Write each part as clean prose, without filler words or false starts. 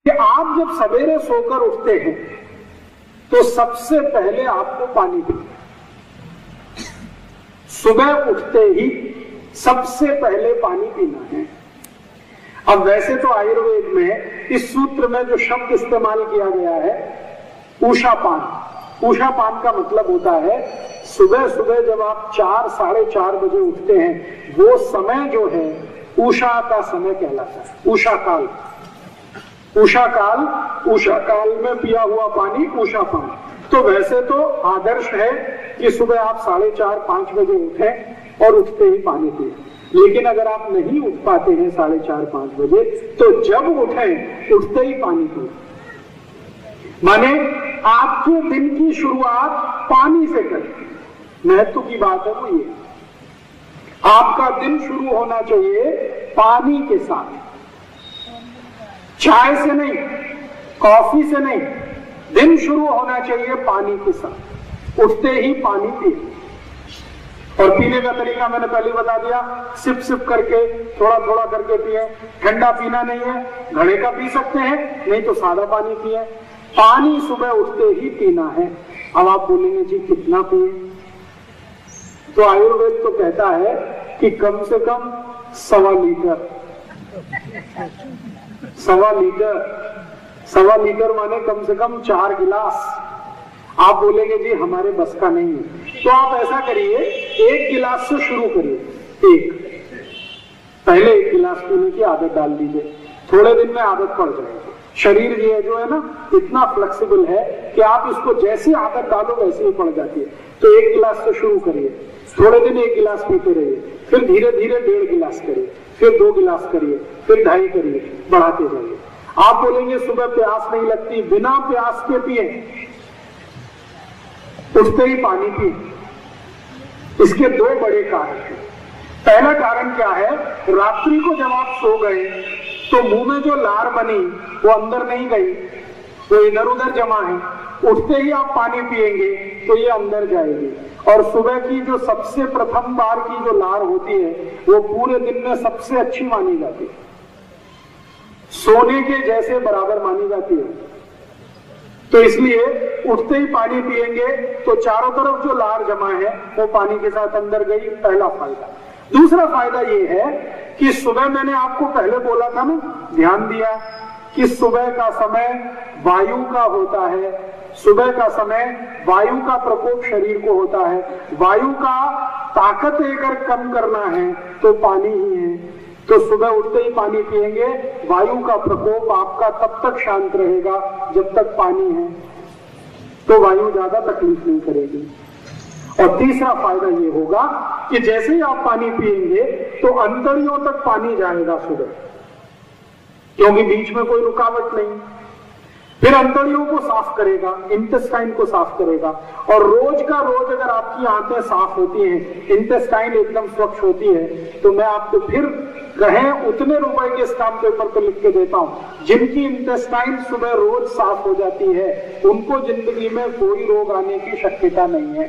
कि आप जब सवेरे सोकर उठते हैं तो सबसे पहले आपको पानी पीना, सुबह उठते ही सबसे पहले पानी पीना है। अब वैसे तो आयुर्वेद में इस सूत्र में जो शब्द इस्तेमाल किया गया है उषापान, उषापान का मतलब होता है सुबह सुबह जब आप 4 साढ़े 4 बजे उठते हैं वो समय जो है उषा का समय कहलाता है, उषा काल। उषा काल में पिया हुआ पानी उषापान। तो वैसे तो आदर्श है कि सुबह आप 4:30 5 बजे उठें और उठते ही पानी पिए, लेकिन अगर आप नहीं उठ पाते हैं 4:30 5 बजे तो जब उठें उठते ही पानी पिए। माने आपके दिन की शुरुआत पानी से करें। महत्व की बात है वो ये, आपका दिन शुरू होना चाहिए पानी के साथ, चाय से नहीं, कॉफी से नहीं, दिन शुरू होना चाहिए पानी के साथ। उठते ही पानी पिए। और पीने का तरीका मैंने पहले बता दिया, सिप सिप करके थोड़ा थोड़ा करके पिए। ठंडा पीना नहीं है, घड़े का पी सकते हैं, नहीं तो सादा पानी पिए। पानी सुबह उठते ही पीना है। अब आप बोलेंगे जी कितना पिए, तो आयुर्वेद तो कहता है कि कम से कम 1.25 लीटर। 1.25 लीटर माने कम से कम 4 गिलास। आप बोलेंगे जी हमारे बस का नहीं है, तो आप ऐसा करिए 1 गिलास से शुरू करिए। पहले 1 गिलास पीने की आदत डाल दीजिए, थोड़े दिन में आदत पड़ जाएगी। शरीर ये जो है ना इतना फ्लेक्सिबल है कि आप इसको जैसी आदत डालो वैसे ही पड़ जाती है। तो 1 गिलास से शुरू करिए, थोड़े दिन 1 गिलास पीते रहिए, फिर धीरे धीरे 1.5 गिलास करिए, फिर 2 गिलास करिए, फिर 2.5 करिए, बढ़ाते जाइए। आप बोलेंगे सुबह प्यास नहीं लगती, बिना प्यास के पिए, उठते ही पानी पिए। इसके 2 बड़े कारण हैं। पहला कारण क्या है, रात्रि को जब आप सो गए तो मुंह में जो लार बनी वो अंदर नहीं गई, वो इधर उधर जमा है। उठते ही आप पानी पिएंगे तो ये अंदर जाएगी, और सुबह की जो सबसे प्रथम बार की जो लार होती है वो पूरे दिन में सबसे अच्छी मानी जाती है, सोने के जैसे बराबर मानी जाती है। तो इसलिए उठते ही पानी पिएंगे तो चारों तरफ जो लार जमा है वो पानी के साथ अंदर गई, पहला फायदा। दूसरा फायदा ये है कि सुबह मैंने आपको पहले बोला था ना, ध्यान दिया कि सुबह का समय वायु का होता है, सुबह का समय वायु का प्रकोप शरीर को होता है। वायु का ताकत अगर कम करना है तो पानी ही है। तो सुबह उठते ही पानी पिएंगे, वायु का प्रकोप आपका तब तक शांत रहेगा जब तक पानी है, तो वायु ज्यादा तकलीफ नहीं करेगी। और तीसरा फायदा ये होगा कि जैसे ही आप पानी पिएंगे तो अंतड़ियों तक पानी जाएगा सुबह, क्योंकि बीच में कोई रुकावट नहीं। फिर अंतड़ियों को साफ करेगा, इंटेस्टाइन को साफ करेगा। और रोज का रोज अगर आपकी आंतें साफ होती हैं, इंटेस्टाइन एकदम स्वच्छ होती है, तो मैं आपको फिर कहें उतने रुपए के स्टाम्प पेपर पर लिख के देता हूं, जिनकी इंटेस्टाइन सुबह रोज साफ हो जाती है उनको जिंदगी में कोई रोग आने की शक्यता नहीं है।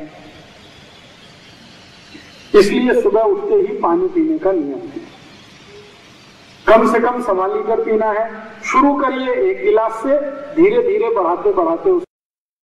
इसलिए सुबह उठते ही पानी पीने का नियम है। कम से कम 1.25 लीटर पीना है। शुरू करिए 1 गिलास से, धीरे धीरे बढ़ाते बढ़ाते